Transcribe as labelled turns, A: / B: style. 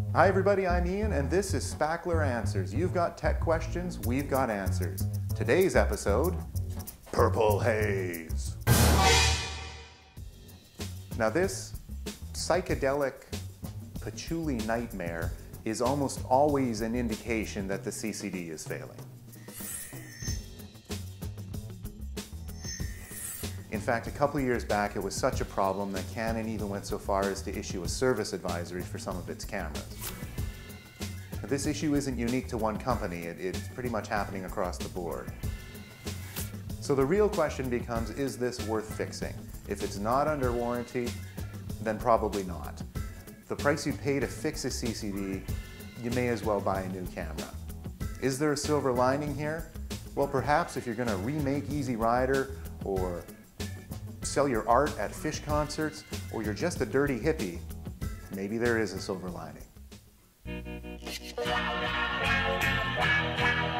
A: Hi everybody, I'm Ian and this is Spackler Answers. You've got tech questions, we've got answers. Today's episode, Purple Haze. Now this psychedelic patchouli nightmare is almost always an indication that the CCD is failing. In fact, a couple of years back, it was such a problem that Canon even went so far as to issue a service advisory for some of its cameras. Now, this issue isn't unique to one company, it's pretty much happening across the board. So the real question becomes, is this worth fixing? If it's not under warranty, then probably not. The price you pay to fix a CCD, you may as well buy a new camera. Is there a silver lining here? Well, perhaps if you're going to remake Easy Rider, or sell your art at fish concerts, or you're just a dirty hippie, maybe there is a silver lining.